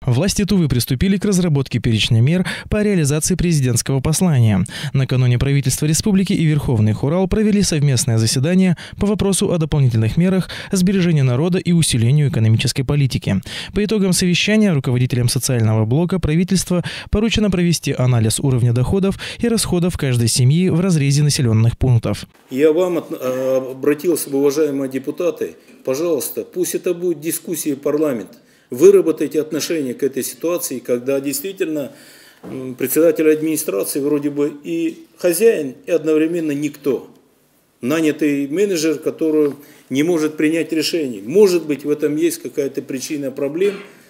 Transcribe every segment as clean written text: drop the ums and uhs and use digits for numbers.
Власти Тувы приступили к разработке перечня мер по реализации президентского послания. Накануне правительство республики и Верховный Хурал провели совместное заседание по вопросу о дополнительных мерах сбережения народа и усилению экономической политики. По итогам совещания руководителям социального блока правительства поручено провести анализ уровня доходов и расходов каждой семьи в разрезе населенных пунктов. Я вам обратился, уважаемые депутаты, пожалуйста, пусть это будет дискуссия парламента. Выработайте отношение к этой ситуации, когда действительно председатель администрации вроде бы и хозяин, и одновременно никто. Нанятый менеджер, который не может принять решение. Может быть, в этом есть какая-то причина проблем,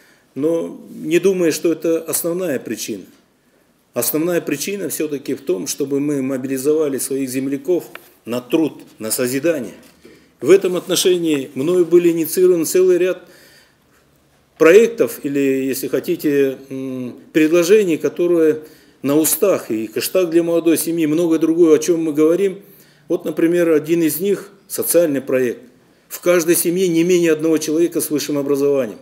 но не думаю, что это основная причина. Основная причина все-таки в том, чтобы мы мобилизовали своих земляков на труд, на созидание. В этом отношении мною были инициированы целый ряд проектов или, если хотите, предложений, которые на устах, и хэштаг для молодой семьи, многое другое, о чем мы говорим. Вот, например, один из них – социальный проект. В каждой семье не менее одного человека с высшим образованием.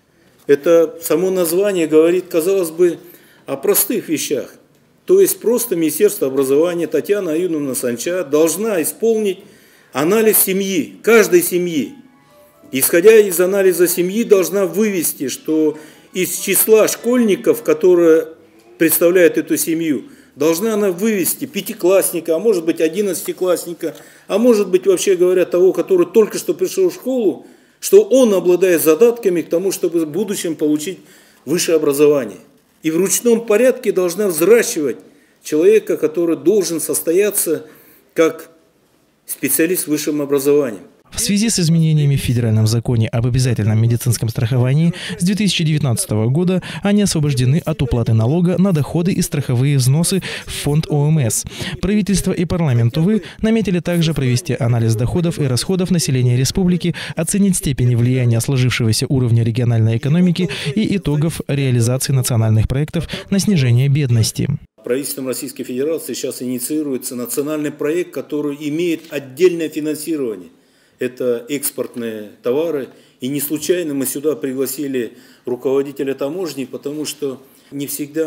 Это само название говорит, казалось бы, о простых вещах. То есть просто Министерство образования, Татьяна Аюновна Санча должна исполнить анализ семьи, каждой семьи. Исходя из анализа семьи, должна вывести, что из числа школьников, которые представляют эту семью, должна она вывести пятиклассника, а может быть 11-классника, а может быть, вообще говоря, того, который только что пришел в школу, что он обладает задатками к тому, чтобы в будущем получить высшее образование. И в ручном порядке должна взращивать человека, который должен состояться как специалист с высшим образованием. В связи с изменениями в федеральном законе об обязательном медицинском страховании с 2019 года они освобождены от уплаты налога на доходы и страховые взносы в фонд ОМС. Правительство и парламент Тувы наметили также провести анализ доходов и расходов населения республики, оценить степень влияния сложившегося уровня региональной экономики и итогов реализации национальных проектов на снижение бедности. Правительством Российской Федерации сейчас инициируется национальный проект, который имеет отдельное финансирование. Это экспортные товары. И не случайно мы сюда пригласили руководителя таможни, потому что не всегда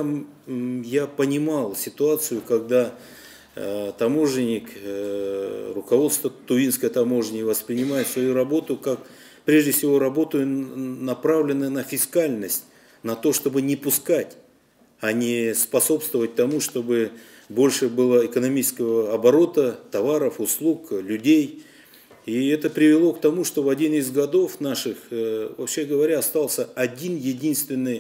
я понимал ситуацию, когда таможенник, руководство Тувинской таможни воспринимает свою работу как, прежде всего, работу, направленную на фискальность, на то, чтобы не пускать, а не способствовать тому, чтобы больше было экономического оборота, товаров, услуг, людей. И это привело к тому, что в один из годов наших, вообще говоря, остался один единственный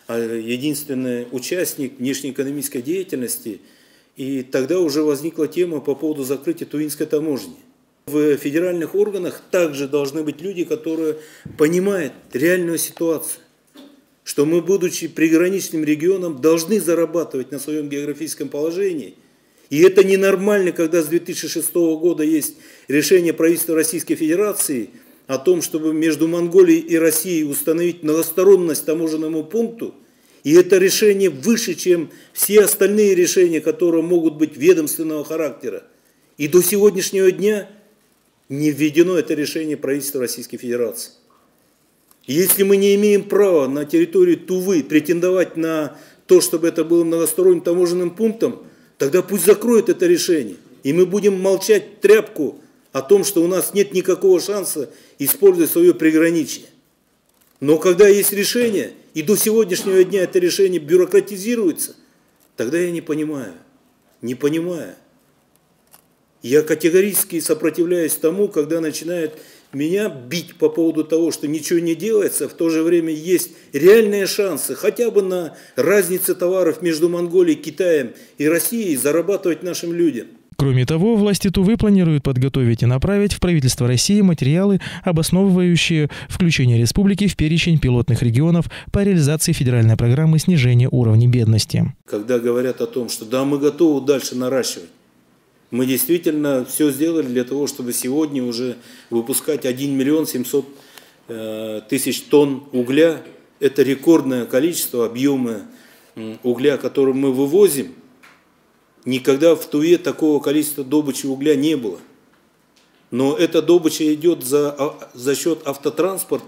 участник внешнеэкономической деятельности. И тогда уже возникла тема по поводу закрытия Тувинской таможни. В федеральных органах также должны быть люди, которые понимают реальную ситуацию. Что мы, будучи приграничным регионом, должны зарабатывать на своем географическом положении. И это ненормально, когда с 2006 года есть решение правительства Российской Федерации о том, чтобы между Монголией и Россией установить многосторонность таможенному пункту. И это решение выше, чем все остальные решения, которые могут быть ведомственного характера. И до сегодняшнего дня не введено это решение правительства Российской Федерации. Если мы не имеем права на территории Тувы претендовать на то, чтобы это было многосторонним таможенным пунктом, тогда пусть закроют это решение. И мы будем молчать тряпку о том, что у нас нет никакого шанса использовать свое приграничье. Но когда есть решение, и до сегодняшнего дня это решение бюрократизируется, тогда я не понимаю. Не понимаю. Я категорически сопротивляюсь тому, когда начинают меня бить по поводу того, что ничего не делается, в то же время есть реальные шансы хотя бы на разнице товаров между Монголией, Китаем и Россией зарабатывать нашим людям. Кроме того, власти Тувы планируют подготовить и направить в правительство России материалы, обосновывающие включение республики в перечень пилотных регионов по реализации федеральной программы снижения уровня бедности. Когда говорят о том, что да, мы готовы дальше наращивать, мы действительно все сделали для того, чтобы сегодня уже выпускать 1 миллион 700 тысяч тонн угля. Это рекордное количество, объема угля, который мы вывозим. Никогда в Туве такого количества добычи угля не было. Но эта добыча идет за счет автотранспорта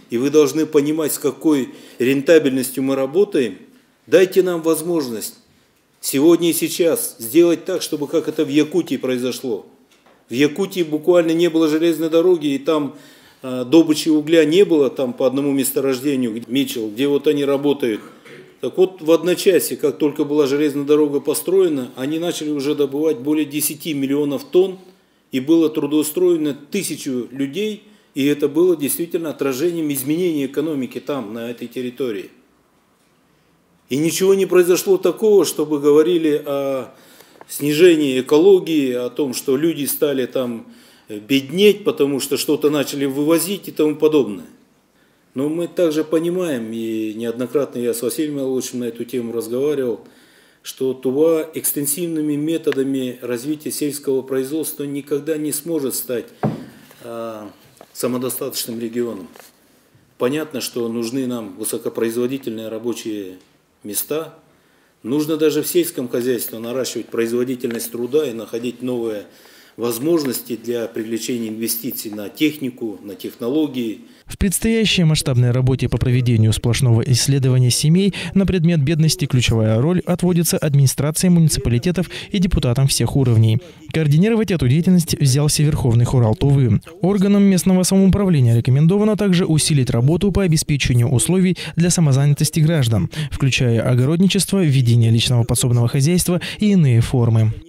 и вы должны понимать, с какой рентабельностью мы работаем. Дайте нам возможность сегодня и сейчас сделать так, чтобы как это в Якутии произошло. В Якутии буквально не было железной дороги, и там добычи угля не было, там по одному месторождению, Митчелл, где вот они работают. Так вот, в одночасье, как только была железная дорога построена, они начали уже добывать более 10 миллионов тонн, и было трудоустроено 1000 людей, и это было действительно отражением изменения экономики там, на этой территории. И ничего не произошло такого, чтобы говорили о снижении экологии, о том, что люди стали там беднеть, потому что что-то начали вывозить и тому подобное. Но мы также понимаем, и неоднократно я с Василием Миловичем на эту тему разговаривал, что Тува экстенсивными методами развития сельского производства никогда не сможет стать самодостаточным регионом. Понятно, что нужны нам высокопроизводительные рабочие места. Нужно даже в сельском хозяйстве наращивать производительность труда и находить новые возможности для привлечения инвестиций на технику, на технологии. В предстоящей масштабной работе по проведению сплошного исследования семей на предмет бедности ключевая роль отводится администрации муниципалитетов и депутатам всех уровней. Координировать эту деятельность взялся Верховный Хурал Тувы. Органам местного самоуправления рекомендовано также усилить работу по обеспечению условий для самозанятости граждан, включая огородничество, ведение личного подсобного хозяйства и иные формы.